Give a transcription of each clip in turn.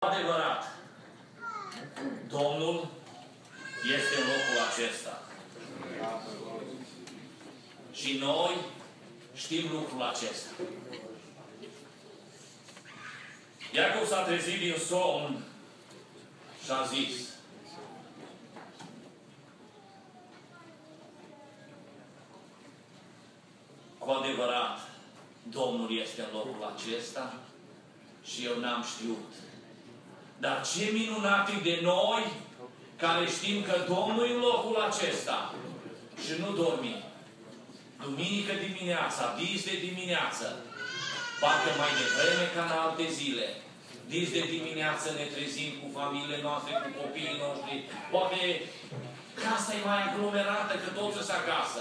Adevărat, Domnul este în locul acesta. Și noi știm lucrul acesta. Iacov s-a trezit din somn și a zis: cu adevărat, Domnul este în locul acesta și eu n-am știut. Dar ce minunat e de noi care știm că Domnul e în locul acesta și nu dormim. Duminică dimineața, dis de dimineață, parcă mai devreme ca în alte zile, dis de dimineață ne trezim cu familiile noastre, cu copiii noștri. Poate casa e mai aglomerată, că toți sunt acasă.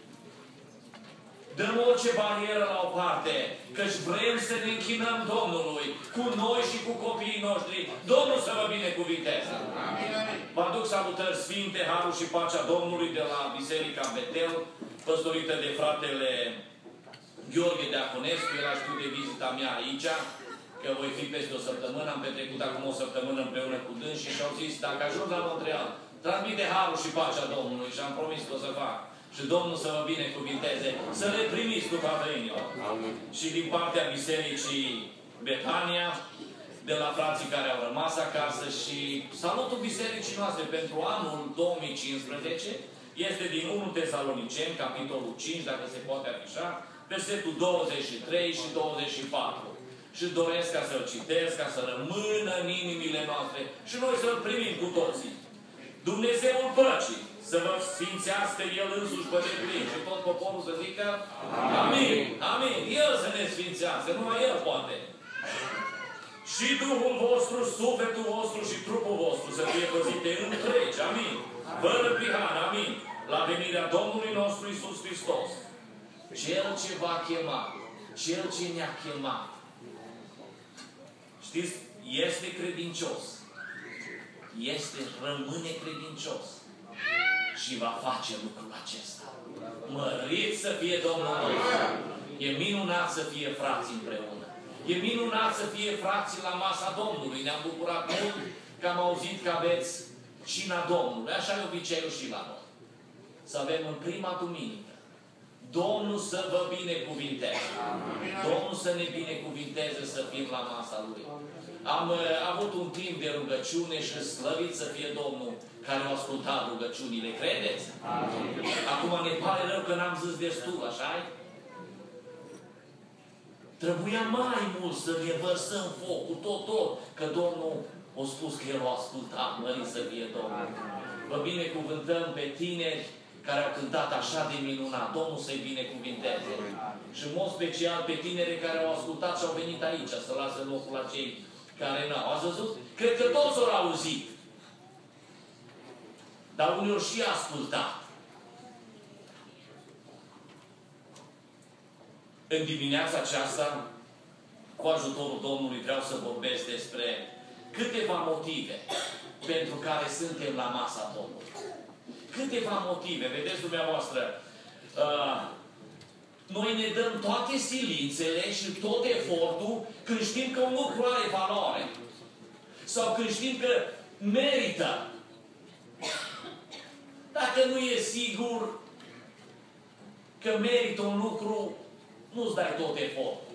Dăm orice barieră la o parte, căci vrem să ne închinăm Domnului cu noi și cu copiii noștri. Domnul să vă binecuvinteze! Vă aduc salutări sfinte, harul și pacea Domnului de la Biserica Betel, păstorită de fratele Gheorghe Deaconescu. El a știut de vizita mea aici, că voi fi peste o săptămână. Am petrecut acum o săptămână împreună cu dânsii și au zis: dacă ajung la Montreal, transmite harul și pacea Domnului. Și am promis că o să fac. Și Domnul să vă binecuvinteze, să le primiți cu toată inima. Și din partea Bisericii Betania, de la frații care au rămas acasă, și salutul Bisericii noastre pentru anul 2015 este din 1 Tesaloniceni, capitolul 5, dacă se poate afișa, versetul 23 și 24. Și doresc ca să-l citesc, ca să rămână în inimile noastre și noi să-l primim cu toții. Dumnezeul păcii să vă sfințească El însuși pe deplin și tot poporul să zică amin. Amin. El să ne sfințească, numai El poate. Și Duhul vostru, sufletul vostru și trupul vostru să fie păzite întregi. Amin. Fără prihan. Amin. La venirea Domnului nostru Iisus Hristos. Cel ce va chema, Cel ce ne-a chemat. Știți, este credincios. Rămâne credincios. Și va face lucrul acesta. Mărit să fie Domnul nostru. E minunat să fie frați împreună. E minunat să fie frații la masa Domnului. Ne-am bucurat mult că am auzit că aveți cina Domnului. Așa e obiceiul și la noi. Să avem în prima duminică. Domnul să vă binecuvinteze. Domnul să ne binecuvinteze să fim la masa Lui. Am avut un timp de rugăciune și slăvit să fie Domnul care au ascultat rugăciunile. Credeți? Acum ne pare rău că n-am zis destul, așa-i? Trebuia mai mult să ne vărsăm focul tot, că Domnul a spus că El a ascultat. Mărit să fie Domnul. Vă binecuvântăm pe tineri care au cântat așa de minunat. Domnul să-i binecuvinteze. Și în mod special pe tineri care au ascultat și au venit aici să lasă locul la cei care n-au. Ați văzut? Cred că toți au auzit. Dar unii și ascultat. În dimineața aceasta, cu ajutorul Domnului, vreau să vorbesc despre câteva motive pentru care suntem la masa Domnului. Câteva motive. Vedeți dumneavoastră, noi ne dăm toate silințele și tot efortul când știm că un lucru are valoare. Sau când știm că merită. Dacă nu e sigur că merită un lucru, nu-ți dai tot efortul.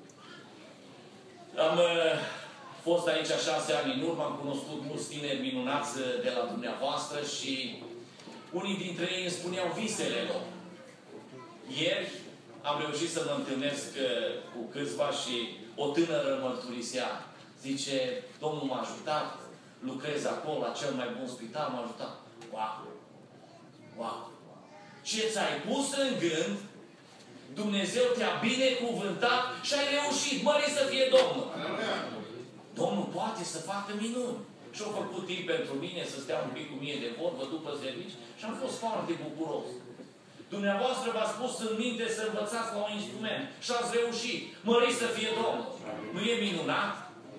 Am fost aici 6 ani în urmă, am cunoscut mulți tineri minunați de la dumneavoastră și unii dintre ei îmi spuneau visele lor. Ieri am reușit să mă întâlnesc cu câțiva și o tânără mărturisea. Zice: Domnul m-a ajutat, lucrez acolo, la cel mai bun spital, m-a ajutat. Wow! Wow! Ce ți-ai pus în gând, Dumnezeu te-a binecuvântat și ai reușit. Mărit să fie Domnul! Domnul poate să facă minuni. Și au făcut timp pentru mine să stea un pic cu mine de vorbă după servici și am fost foarte bucuros. Dumneavoastră v-ați pus în minte să învățați la un instrument și ați reușit. Mărit să fie Domnul! Nu e minunat?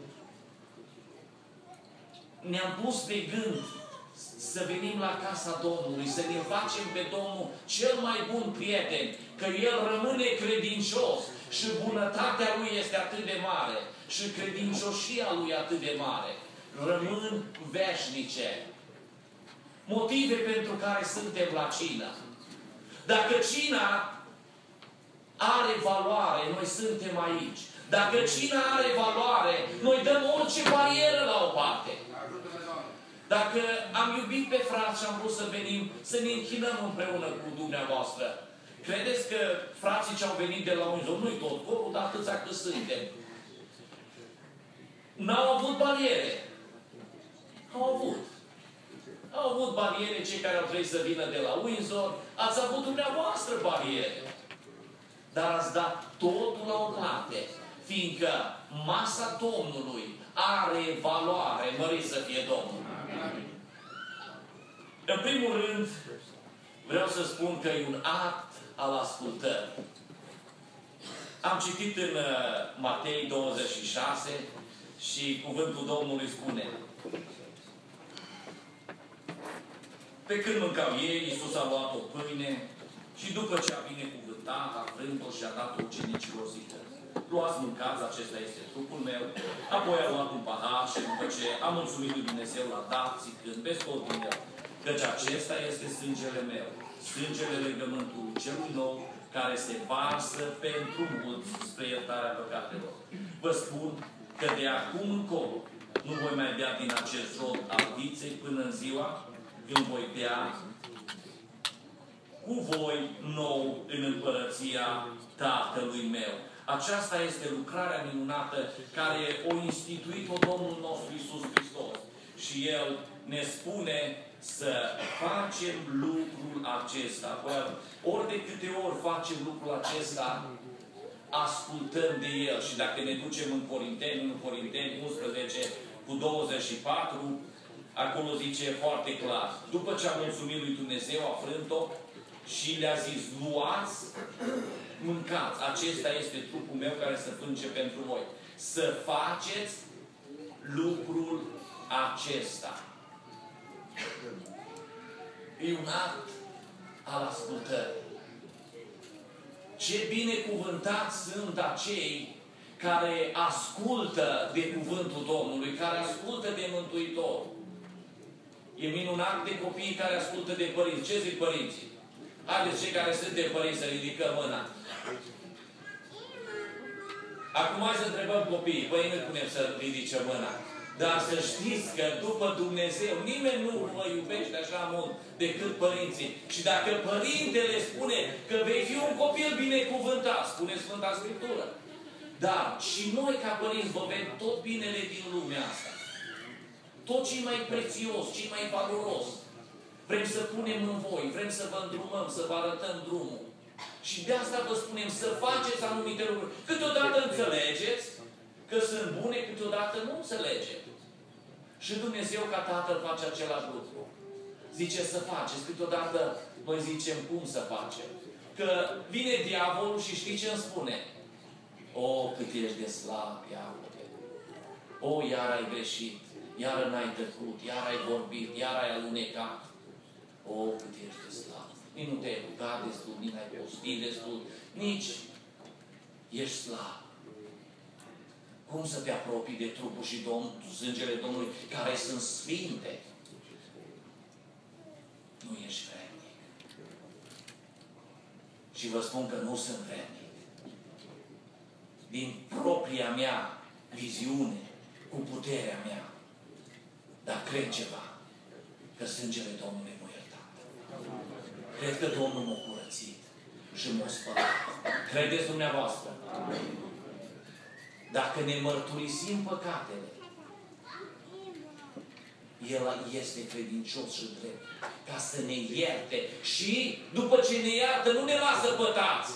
Ne-am pus pe gând să venim la casa Domnului, să ne facem pe Domnul cel mai bun prieten, că El rămâne credincios, și bunătatea Lui este atât de mare și credincioșia Lui atât de mare, rămân veșnice. Motive pentru care suntem la cină. Dacă cina are valoare, noi suntem aici. Dacă cina are valoare, noi dăm orice barieră la o parte. Dacă am iubit pe frați și am vrut să venim, să ne închinăm împreună cu dumneavoastră, credeți că frații ce au venit de la Windsor, nu-i tot corul, dar atâția cât suntem, n-au avut bariere. Au avut. Au avut bariere cei care au trebuit să vină de la Windsor, ați avut dumneavoastră bariere. Dar ați dat totul la o parte, fiindcă masa Domnului are valoare, mărit să fie Domnul. În primul rând, vreau să spun că e un act al ascultării. Am citit în Matei 26 și cuvântul Domnului spune: pe când mâncau ei, Iisus a luat o pâine și după ce a binecuvântat, a frânt-o și a dat-o ucenicilor zicând: luați, mâncați, acesta este trupul meu. Apoi a luat un pahar și după ce a mulțumit lui Dumnezeu, l-a dat zicând: beți tot din el, căci acesta este sângele meu, sângele legământului celui nou, care se varsă pentru mulți spre iertarea păcatelor. Vă spun că de acum încolo nu voi mai bea din acest rod al viței până în ziua când voi bea cu voi nou în împărăția Tatălui meu. Aceasta este lucrarea minunată care o instituit-o Domnul nostru Iisus Hristos. Și El ne spune să facem lucrul acesta. Ori de câte ori facem lucrul acesta, ascultăm de El. Și dacă ne ducem în Corinteni 11 cu 24, acolo zice foarte clar: după ce a mulțumit lui Dumnezeu, a frânt-o și le-a zis: luați, mâncați, acesta este trupul meu care se frânge pentru voi. Să faceți lucrul acesta. E un act al ascultării. Ce binecuvântați sunt acei care ascultă de cuvântul Domnului, care ascultă de Mântuitor. E minunat de copiii care ascultă de părinți. Ce zic părinții? Haideți, cei care sunt de părinți, să ridicăm mâna. Acum hai să întrebăm copiii. Păi nu punem să ridice mâna. Dar să știți că după Dumnezeu nimeni nu vă iubește așa mult decât părinții. Și dacă părintele spune că vei fi un copil binecuvântat, spune Sfânta Scriptură. Dar și noi ca părinți vă vedem tot binele din lumea asta. Tot ce mai prețios, ce mai valoros. Vrem să punem în voi, vrem să vă îndrumăm, să vă arătăm drumul. Și de asta vă spunem să faceți anumite lucruri. Câteodată înțelegeți că sunt bune, câteodată nu înțelegeți. Și Dumnezeu ca Tatăl face același lucru. Zice să faceți. Câteodată noi zicem cum să facem. Că vine diavolul și știi ce îmi spune? O, cât ești de slab, Iacove. O, iar ai greșit. Iar n-ai tăcut. Iar ai vorbit. Iar ai alunecat. O, cât ești de slab. Nici nu te-ai rugat destul, nici n-ai postit destul, nici ești slab. Cum să te apropii de trupul și sângele Domnului, care sunt sfinte? Nu ești vrednic. Și vă spun că nu sunt vrednic. Din propria mea viziune, cu puterea mea. Dar cred ceva, că sângele Domnului m-a iertat. Cred că Domnul m-a curățit și m-a spălat. Credeți dumneavoastră? Dacă ne mărturisim păcatele, El este credincios și drept ca să ne ierte și după ce ne iartă nu ne lasă pătați.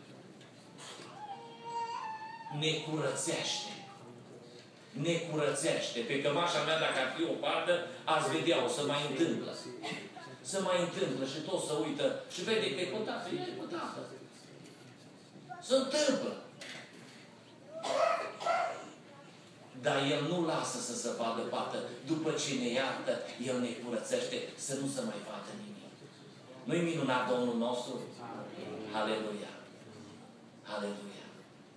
Ne curățește. Ne curățește. Pe cămașa mea, dacă ar fi o partă, ați vedea, o să mai întâmplă. Se mai întâmplă și tot să uită și vede că e pătată. E pătată. Se întâmplă. Dar El nu lasă să se vadă pată. După ce ne iartă, El ne curățește să nu se mai vadă nimic. Nu-i minunat Domnul nostru? Aleluia! Aleluia!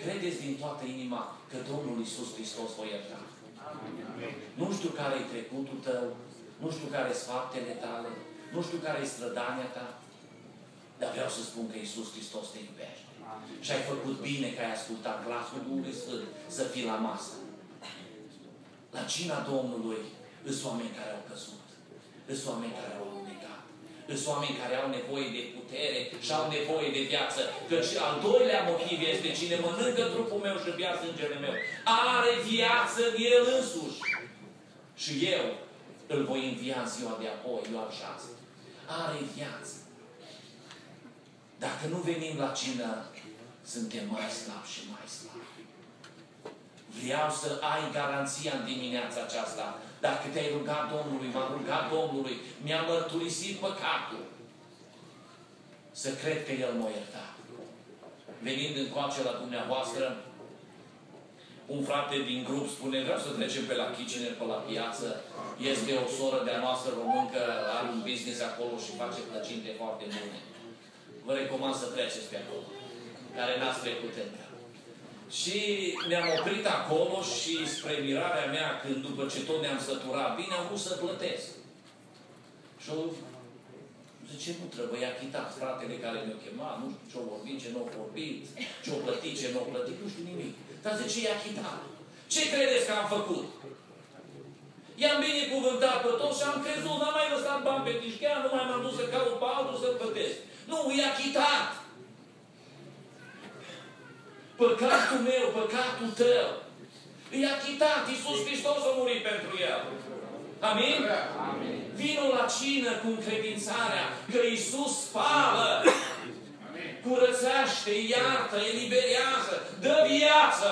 credeți din toată inima că Domnul Iisus Hristos vă ierta. Nu știu care-i trecutul tău, nu știu care-s faptele tale, nu știu care-i strădania ta, dar vreau să spun că Iisus Hristos te iubește. Și ai făcut bine că ai ascultat glasul Duhului Sfânt să fii la masă. La cina Domnului îs oameni care au căzut, îs oameni care au alunecat, îs oameni care au nevoie de putere și au nevoie de viață. Căci al doilea motiv este: cine mănâncă trupul meu și bea sângele meu, are viață în el însuși. Și eu îl voi învia în ziua de apoi, Ioan 6. Are viață. Dacă nu venim la cină, suntem mai slabi și mai slabi. Vreau să ai garanția în dimineața aceasta. Dacă te-ai rugat Domnului, m-am rugat Domnului, mi-am mărturisit păcatul, să cred că El m-a iertat. Venind încoace la dumneavoastră, un frate din grup spune: vreau să trecem pe la Kitchener, pe la piață. Este o soră de-a noastră româncă, are un business acolo și face plăcinte foarte bune. Vă recomand să treceți pe acolo, care n-ați trecut încă. Și ne-am oprit acolo și, spre mirarea mea, când după ce tot ne-am săturat bine, am vrut să plătesc. Și zice: nu trebuie achitat. Fratele care mi-a chemat, nu știu ce-o vorbit, ce nu-o vorbit, ce-o plătit, ce nu-o plătit, nu știu nimic. Dar zice: e achitat. Ce credeți că am făcut? I-am binecuvântat pe toți și am crezut, n-am mai lăsat bani pe tișchea, nu mai m-am dus să caut pe altul să-l plătesc. Nu, e achitat. Păcatul meu, păcatul tău, e achitat. Iisus Hristos a murit pentru el. Amin? Amin. Vino la cină cu încredințarea că Iisus spală, curățește, iartă, eliberează, dă viață.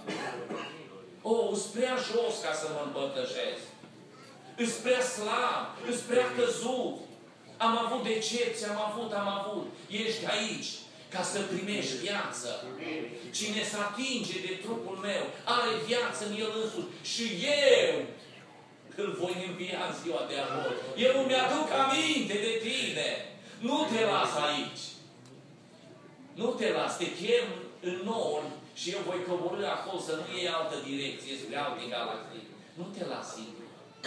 Îs prea jos ca să mă împărtășesc. Îs prea slab, îs prea căzut. Am avut decepție, am avut. Ești aici ca să primești viață. Cine se atinge de trupul meu are viață în el însuși. Și eu îl voi învia în ziua de apoi. Eu îmi aduc aminte de tine. Nu te las aici. Nu te las, te chem în nori și eu voi coborî acolo să nu iei altă direcție spre alte galaxii. Nu te las singur.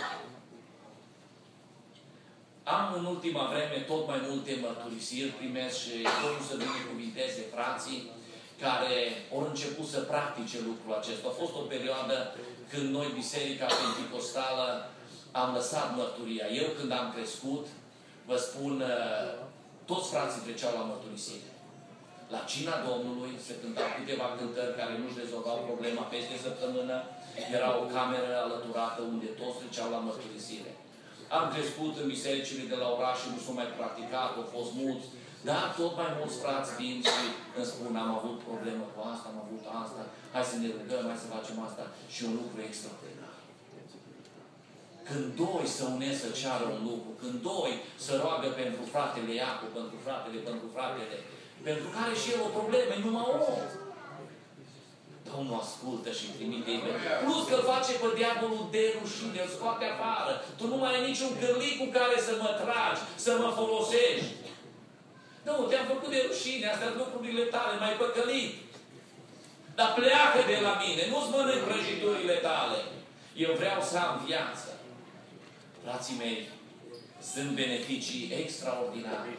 Am în ultima vreme tot mai multe mărturisiri, primesc și Domnul să binecuvinteze frații care au început să practice lucrul acesta. A fost o perioadă când noi, Biserica Penticostală, am lăsat mărturia. Eu când am crescut, vă spun, toți frații treceau la mărturisire. La cina Domnului se cântau câteva cântări care nu-și rezolvau problema peste săptămână. Era o cameră alăturată unde toți treceau la mărturisire. Am crescut în bisericile de la oraș și nu s-au mai practicat, au fost mulți, dar tot mai mulți frați vin și îmi spun: am avut problemă cu asta, am avut asta, hai să ne rugăm, hai să facem asta. Și un lucru extraordinar. Când doi se unesc să ceară un lucru, când doi se roagă pentru fratele Iacob, pentru fratele, pentru care și el o problemă, e numai om. Domnul ascultă și trimite imediat. Plus că face pe diavolul de rușine, îl scoate afară. Tu nu mai ai niciun gârlic cu care să mă tragi, să mă folosești. Nu, te-am făcut de rușine, astea sunt lucrurile tale, m-ai păcălit. Dar pleacă de la mine, nu-ți mănânc prăjiturile tale. Eu vreau să am viață. Frații mei, sunt beneficii extraordinare.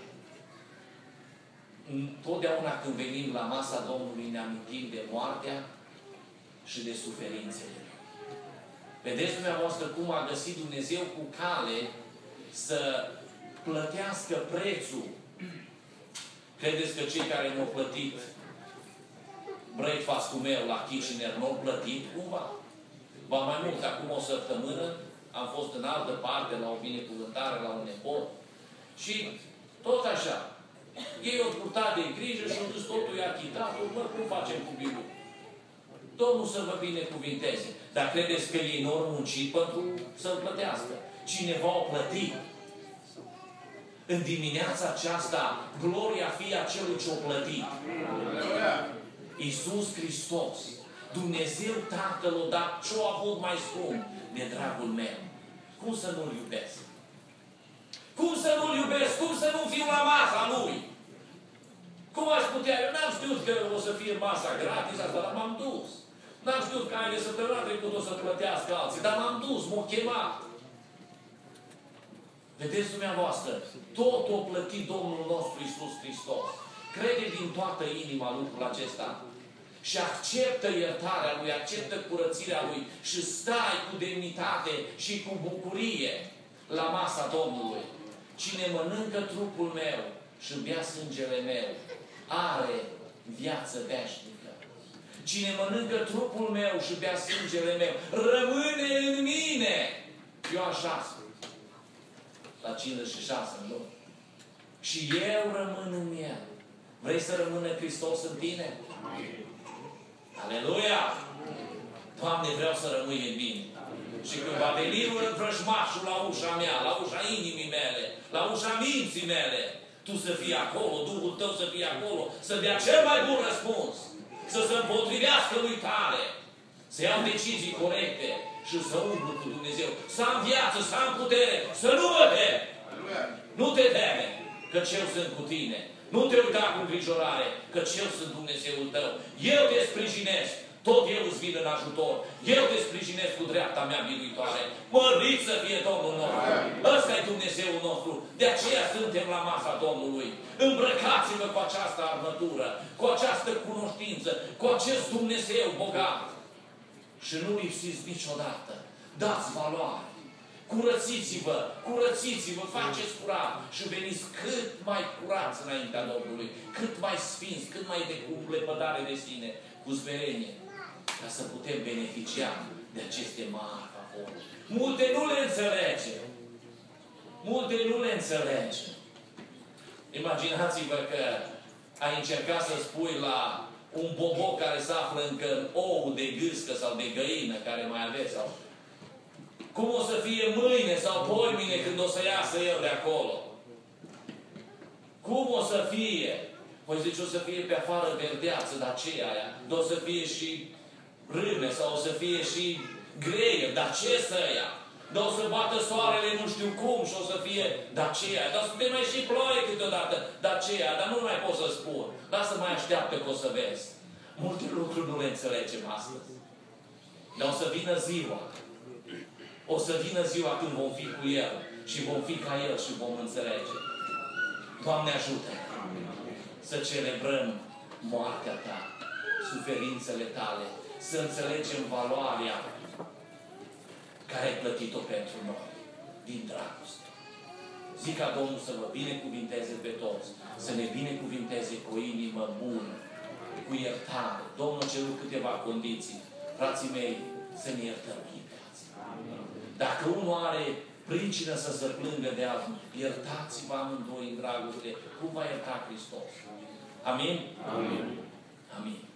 Totdeauna când venim la masa Domnului ne amintim de moartea și de suferințele. Vedeți dumneavoastră cum a găsit Dumnezeu cu cale să plătească prețul. Credeți că cei care nu au plătit breakfast-ul meu la Kitchener nu au plătit cumva? Ba mai mult, acum o săptămână am fost în altă parte la o binecuvântare, la un nepot și tot așa. Ei au purtat de grijă și au zis: totul e achitat, cum facem cu bilul? Domnul să vă binecuvinteze. Dar credeți că ei nu au muncit pentru să-l plătească? Cineva a plătit. În dimineața aceasta, gloria fie a celui ce-o plătit. Iisus Hristos, Dumnezeu Tatăl o dat ce-o avut mai scump de dragul meu. Cum să nu-L iubesc? Cum să nu-L iubesc? Cum să nu fiu la masa Lui? Cum aș putea? Eu n-am știut că o să fie masa gratis asta, dar m-am dus. N-am știut că ai de săptămâna trecută o să plătească alții, dar m-am dus, m-au chemat. Vedeți dumneavoastră, tot o plătit Domnul nostru Iisus Hristos. Crede din toată inima lucrul acesta. Și acceptă iertarea Lui, acceptă curățirea Lui și stai cu demnitate și cu bucurie la masa Domnului. Cine mănâncă trupul meu și bea sângele meu, are viață veșnică. Cine mănâncă trupul meu și bea sângele meu, rămâne în mine. Ioan 6. La 56, nu? Și eu rămân în el. Vrei să rămână Hristos în tine? Aleluia! Doamne, vreau să rămâi în mine. Și când va veni vrăjmașul la ușa mea, la ușa inimii mele, la ușa minții mele, tu să fii acolo, Duhul tău să fie acolo, să dea cel mai bun răspuns, să se împotrivească lui tale, să iau decizii corecte și să umblu cu Dumnezeu, să am viață, să am putere, să nu mă tem. Nu te teme, căci eu sunt cu tine. Nu te uita cu îngrijorare, căci eu sunt Dumnezeul tău. Eu te sprijinesc, tot eu îți vin în ajutor. Eu te sprijinesc cu dreapta mea biruitoare. Mărit să fie Domnul nostru. Ăsta e Dumnezeul nostru. De aceea suntem la masa Domnului. Îmbrăcați-vă cu această armătură, cu această cunoștință, cu acest Dumnezeu bogat. Și nu lipsiți niciodată. Dați valoare. Curățiți-vă, curățiți-vă, faceți curat și veniți cât mai curați înaintea Domnului, cât mai sfinți, cât mai de lepădare de sine, cu smerenie, ca să putem beneficia de aceste mari favori. Multe nu le înțelege. Multe nu le înțelege. Imaginați-vă că ai încercat să spui la un boboc care se află încă în ou de gâscă sau de găină, care mai aveți, sau cum o să fie mâine sau poimine când o să iasă el de acolo? Cum o să fie? Păi zice, o să fie pe afară verdeață, dar ce e aia? Dar o să fie și râme sau o să fie și greie, dar ce să ia? Dar o să bată soarele nu știu cum și o să fie, dar ce e? Dar o să fie mai și ploaie câteodată, dar ce e? Dar nu mai pot să spun. Lasă mai așteaptă că o să vezi. Multe lucruri nu le înțelegem astăzi. Dar o să vină ziua. O să vină ziua când vom fi cu El și vom fi ca El și vom înțelege. Doamne ajută să celebrăm moartea Ta, suferințele Tale, să înțelegem valoarea care ai plătit-o pentru noi, din dragoste. Zic ca Domnul să vă binecuvinteze pe toți, să ne binecuvinteze cu o inimă bună, cu iertare. Domnul a cerut câteva condiții. Frații mei, să ne iertăm imediați. Dacă unul are pricină să se plângă de altul, iertați-vă amândoi în dragoste, cum va ierta Hristos. Amin? Amin. Amin.